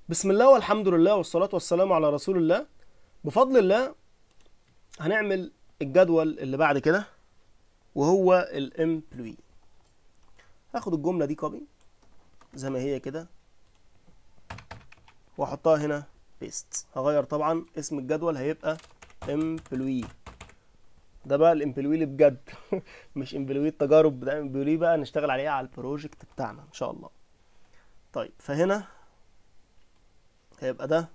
بسم الله والحمد لله والصلاة والسلام على رسول الله. بفضل الله هنعمل الجدول اللي بعد كده وهو الامبلوي. هاخد الجملة دي كوبي زي ما هي كده واحطها هنا بيست. هغير طبعا اسم الجدول، هيبقى امبلوي. ده بقى الامبلوي اللي بجد مش امبلوي التجارب، ده امبلوي بقى نشتغل عليه على البروجكت بتاعنا ان شاء الله. طيب فهنا هيبقى ده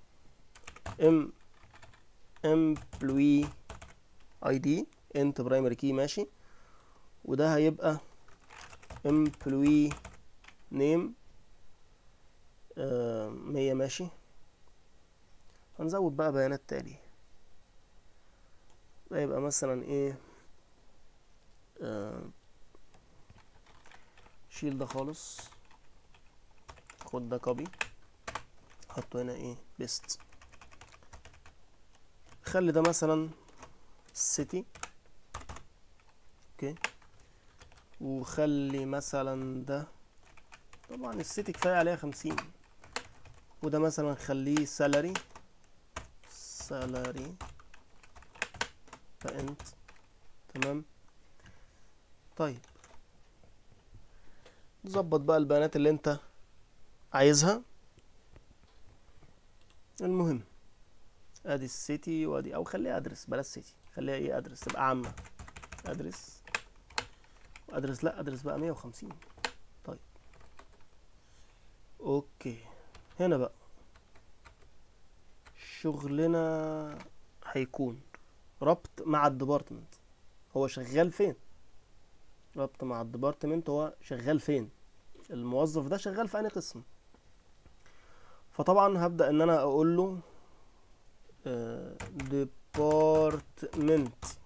employee ID انت برايمري كي ماشي، وده هيبقى employee name 100 ماشي. هنزود بقى بيانات تاني، ده يبقى مثلا ايه، شيل ده خالص، خد ده كوبي حطه هنا ايه بيست. خلي ده مثلا سيتي اوكي، وخلي مثلا ده طبعا السيتي كفايه عليها 50، وده مثلا خليه سالري فانت تمام. طيب نظبط بقى البيانات اللي انت عايزها. المهم ادي السيتي وادي، او خليها ادرس، بلاش سيتي، خليها ايه ادرس تبقى عامه. ادرس لا ادرس بقى 150. طيب اوكي، هنا بقى شغلنا هيكون ربط مع الديبارتمنت. هو شغال فين؟ ربط مع الديبارتمنت، هو شغال فين؟ الموظف ده شغال في أي قسم؟ فطبعا هبدأ ان انا اقول له ديبارتمنت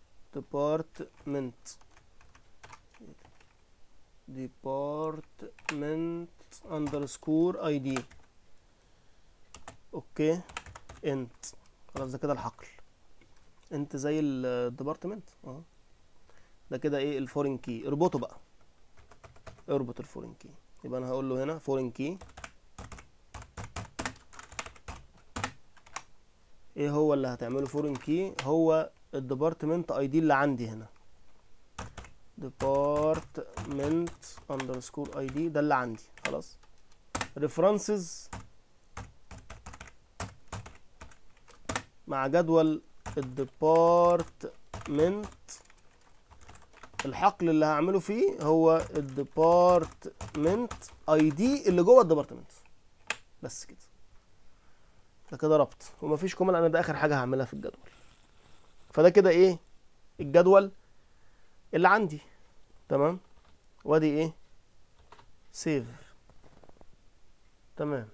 اندرسكور اي دي اوكي. انت خلاص ده كده الحقل، انت زي الديبارتمنت اهو. ده كده ايه الفورين كي، اربطه بقى، اربط الفورين كي. يبقى انا هقول له هنا فورين كي ايه هو اللي هتعمله فورين كي؟ هو الديبارتمنت اي دي اللي عندي هنا، ديبارتمنت اندرسكور اي دي، ده اللي عندي خلاص. ريفرنسز مع جدول الديبارتمنت، الحقل اللي هعمله فيه هو الديبارتمنت اي دي اللي جوه الديبارتمنت. بس كده، ده كده ربط ومفيش كومل. انا ده اخر حاجه هعملها في الجدول. فده كده ايه الجدول اللي عندي تمام. وادي ايه سيف تمام.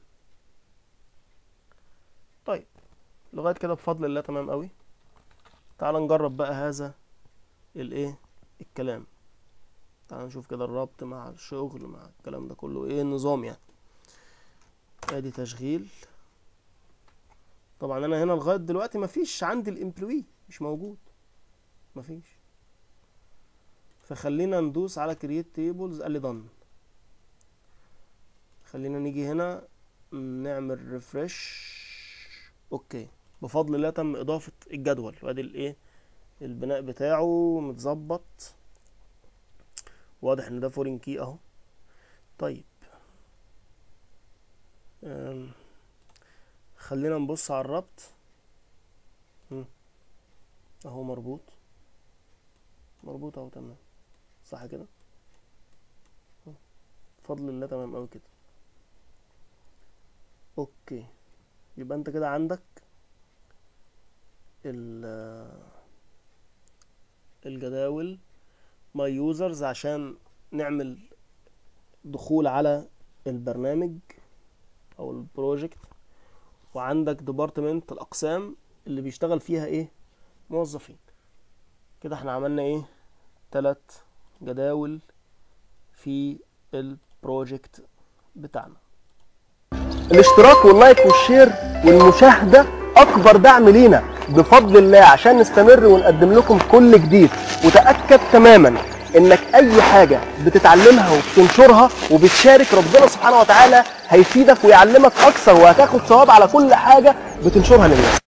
طيب لغايه كده بفضل الله تمام قوي. تعال نجرب بقى هذا الايه الكلام. تعال نشوف كده الربط مع الشغل مع الكلام ده كله ايه النظام يعني. ادي تشغيل. طبعا انا هنا لغايه دلوقتي مفيش عندي الامبلوي، مش موجود، مفيش. فخلينا ندوس على كرييت تيبلز، قال لي done. خلينا نيجي هنا نعمل ريفرش اوكي. بفضل الله تم اضافه الجدول، وادي الايه البناء بتاعه متظبط، واضح ان ده فورين كي اهو. طيب خلينا نبص على الربط اهو، مربوط اهو تمام صح كده، بفضل الله تمام اوي كده. اوكي يبقى انت كده عندك الجداول ماي يوزرز عشان نعمل دخول على البرنامج او البروجكت، وعندك ديبارتمنت الاقسام اللي بيشتغل فيها ايه موظفين. كده احنا عملنا ايه 3 جداول في البروجكت بتاعنا. الاشتراك واللايك والشير والمشاهدة اكبر دعم لينا بفضل الله عشان نستمر ونقدم لكم كل جديد. وتأكد تماما انك اي حاجه بتتعلمها وبتنشرها وبتشارك، ربنا سبحانه وتعالى هيفيدك ويعلمك اكثر، وهتاخد ثواب على كل حاجه بتنشرها للناس.